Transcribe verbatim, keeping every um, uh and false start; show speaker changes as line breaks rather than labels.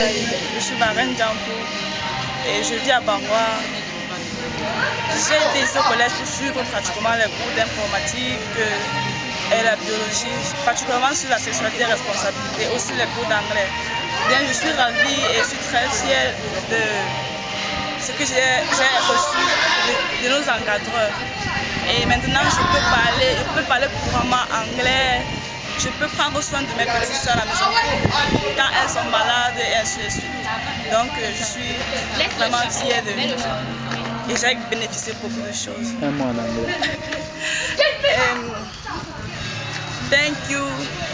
Je suis Marraine Djampo et je vis à Bangwa. J'ai été ici au collège pour suivre pratiquement les cours d'informatique et la biologie, particulièrement sur la sexualité et la responsabilité, aussi les cours d'anglais. Bien, je suis ravie et je suis très fière de ce que j'ai reçu de, de nos encadreurs. Et maintenant, je peux parler, je peux parler couramment anglais. Je peux prendre soin de mes petites soeurs à la maison quand elles sont malades et ainsi de suite. Donc je suis vraiment fière de et j'ai bénéficié de beaucoup de choses.
Un mot en anglais.
um, thank you